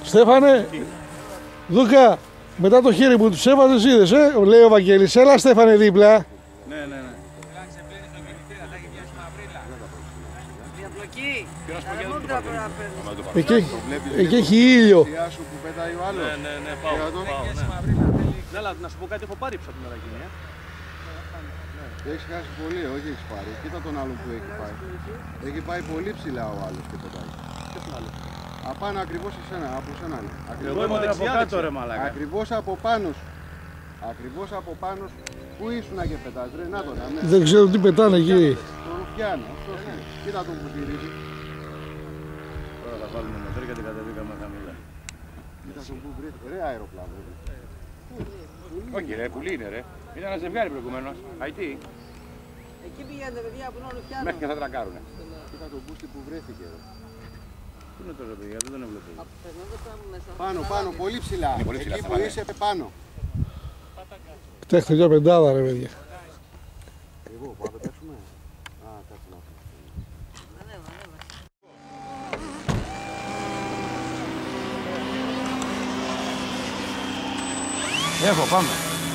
Στέφανε, Δούκα, μετά το χέρι που τους έβαζες είδες, λέει ο Βαγγέλης. Έλα Στέφανε δίπλα. Ναι. Εκεί έχει ήλιο. Ναι, πάω. Να σου πω κάτι, έχω πάρει από την ώρα εκείνη. Έχει χάσει πολύ, όχι έχει πάρει. Κοίτα τον άλλο που έχει πάει. Έχει πάει πολύ ψηλά ο άλλος και πετάει. Ποιος είναι άλλο? Απάνω ακριβώς από σένα. Εγώ είμαι από κάτω ρε μαλάκα. Ακριβώς από πάνω σου. Ακριβώς από πάνω σου. Πού ήσουνα και πετάς ρε, να τον αμέσως. Δεν ξέρω τι πετάνε εκεί. Τον Ρουφιάνο, αυτός είναι. Κοίτα τον που στηρίζει. Τώρα θα βάλουμε μοτέρ γιατί κατεβήκαμε χαμηλά. Κοίτα τον που βρίσκεται, ρε αεροπλάνο. Όχι ρε, πουλί είναι ρε. Ήταν ένα ζευγάρι προηγουμένως. Αϊτή. Εκεί πηγαίνετε παιδιά που είναι ο Ρουφιάνος. Μέχρι και θα τρακάρουνε. Κοίτα τον μπούστι που βρέθηκε. Πού είναι τώρα παιδιά, δεν τον έβλεπε. Πάνω, πολύ ψηλά. Πολύ ψηλά, Εκεί που είσαι πάνω. Φτιάχτε μια πεντάδα ρε παιδιά. Εγώ, πάμε να παίξουμε. Α, κάτσε να πούμε. Έχω, πάμε.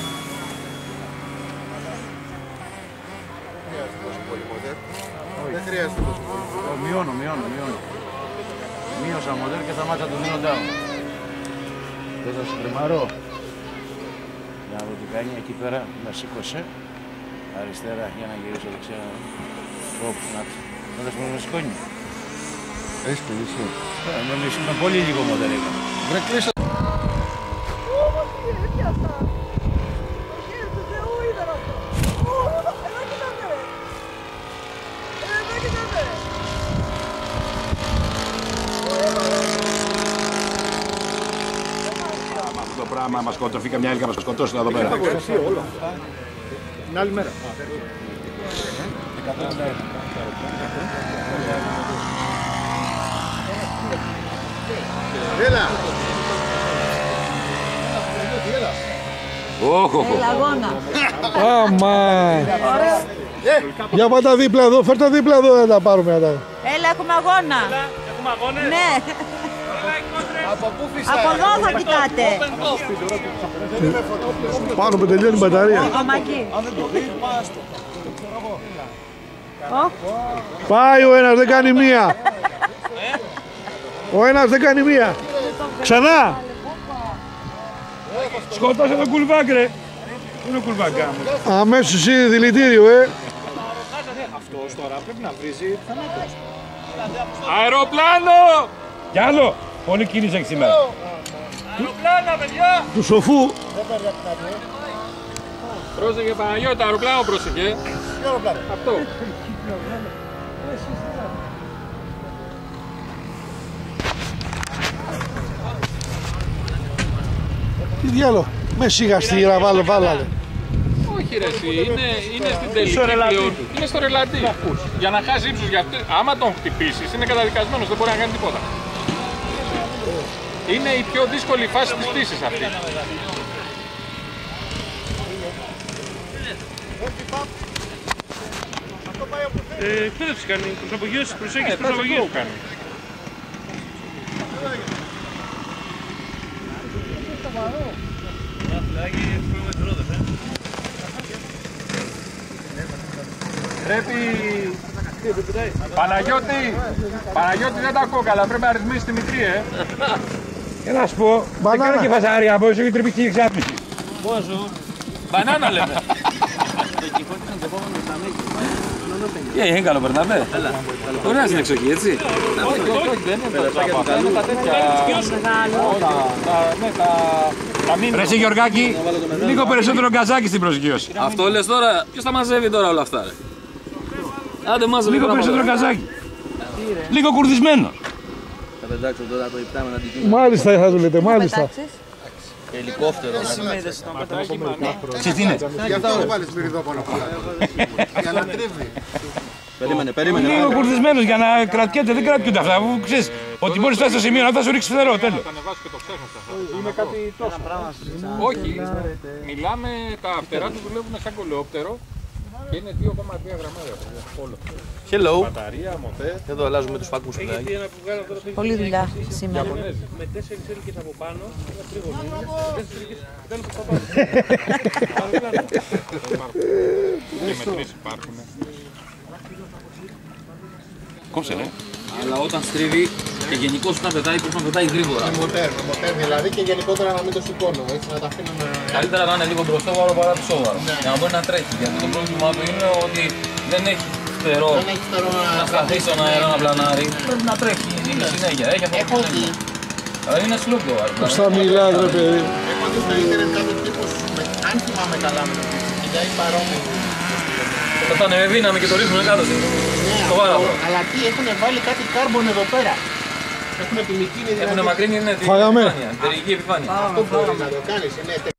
Δεν χρειάζεται τόσο πολύ. Μειώνω. Μείωσα μοντέρ και σταμάτησα το μείω down. Δεν θα σου τριμάρω. Για να δω τι κάνει εκεί πέρα, με σήκωσε. Αριστερά για να γυρίσω δεξιά. Όπου να πει. Δεν θα με σηκώνει. Έχεις κλείσει. Με πολύ λίγο μοντέρ έκανα. Βρε κλείσα. Όμως τι είναι αυτά. Το χέρι του Θεού ήταν αυτό. Εδώ κοιτάτε ρε. Εδώ κοιτάτε ρε. Αυτό το πράγμα μας σκοτώθηκε μια έλικα, μας σκοτώσει εδώ πέρα. Την άλλη μέρα. Έλα. Λαγώνα. Άμα. Για πάτα τα δίπλα εδώ, φέρ' τα δίπλα εδώ, δεν τα πάρουμε μετά. Έλα έχουμε αγώνα. Έχουμε αγώνες. Ναι. Από εδώ θα κοιτάτε. Πάνω που τελειώνει η μπαταρία. Κομμακί. Πάει ο ένας, δεν κάνει μία. Ο ένας δεν κάνει μία. Ξανά. Σκοτώσε τον κουλβάκ ρε. Πού είναι ο κουλβάκ? Αμέσως ήδη δηλητήριο, Αυτός τώρα πρέπει να βρίζει θανάτος. Αεροπλάνο! Κι άλλο! Πολύ κίνηση έχει σήμερα. Αεροπλάνα, παιδιά! του σοφού. Πρόσεχε Παναγιώτα, αεροπλάνο πρόσεχε. Αυτό. Τι διάλο, με σιγαστήρα, βάλανε. Όχι ρε εσύ, είναι στην τελική πλειότητα. Είναι στο ρελαντί. Για να χάσει ύψος, γιατί άμα τον χτυπήσεις είναι καταδικασμένος, δεν μπορεί να κάνει τίποτα. Είναι η πιο δύσκολη φάση της πτήσης αυτή. Εκπαίδευση κάνει, προσωπογείωση, προσέγγιση προσωπογείωση κάνει. Πρέπει... Παναγιώτη δεν τα ακούω καλά, πρέπει να ρυθμίσεις τη μικρή, Για να σου πω, δεν κάνω και φασάρια, από όσο και τρυπική εξάπνιση. Μπανάνα λέμε. Τι έγινε, καλό περνάτε? Ωραία στην εξοχή, έτσι. Όχι, δεν είναι τα τέτοια. Ρε εσύ Γεωργάκη, λίγο περισσότερο γκαζάκι στην προσγείωση. Αυτό λες τώρα, ποιος θα μαζεύει τώρα όλα αυτά, ρε? Άντε μάζευε. Λίγο περισσότερο γκαζάκι. Λίγο κουρδισμένο. Θα πετάξω τώρα το υπτάμενο αντικείμενο. Μάλιστα θα του λέτε, μάλιστα. Ελικόπτερο. Ξέρεις τι είναι? Γι' αυτό το βάλεις μυριδόπανο πολλά. Για να τρίβει. Περίμενε. Λίγο κουρδισμένος για να κρατιέται, δεν κρατιούνται αυτά. Αφού ξέρεις ότι μπορείς να φτάσεις στο σημείο να θα σου ρίξει φτερό, τέλος. Είναι κάτι τόσο. Όχι, μιλάμε, τα φτερά του δουλεύουν σαν κολεόπτερο Και είναι 2,2 γραμμάρια όλο. Hello. Μπαταρία, μοτέρ. Εδώ αλλάζουμε τους φακούς που λέει. Πολλή δουλειά σήμερα. Με 4 σέλκες από πάνω, ένα τρίγωνο. 4 σέλκες δεν από πάνω. Και με 3 υπάρχουν. Κόψε, ναι. Αλλά όταν στρίβει και γενικώς όταν πετάει, πρέπει να πετάει γρήγορα. Με μοτέρ δηλαδή και γενικότερα να μην το σηκώνω, έτσι να τα αφήνουμε. Καλύτερα να είναι λίγο μπροστόβαρο παρά πισόβαρο. Για να μπορεί να τρέχει. Γιατί το πρόβλημά του είναι ότι δεν έχει φτερό να σταθεί στον αέρα να πλανάρει. Πρέπει να τρέχει συνέχεια. Έχει αυτό που συνέχεια. Αλλά είναι σλόγκο. Πώς θα μιλάς ρε παιδί. Έχω δει στο ίντερνετ κάποιος τύπος, αν θυμάμαι καλά με το πηγαίνει παρόμοιο. Θα τα ανεβαίναμε και το ρίχνουμε κάτω. Αλλά τι έχουν βάλει κάτι κάρμπον εδώ πέρα. Έχουν επιμικρύνει δηλαδή. Έχουν μακρύνει την επιφάνεια. Φάγαμε. Την τελική επιφάνεια. Αυτό μπορεί να το κάνεις, είναι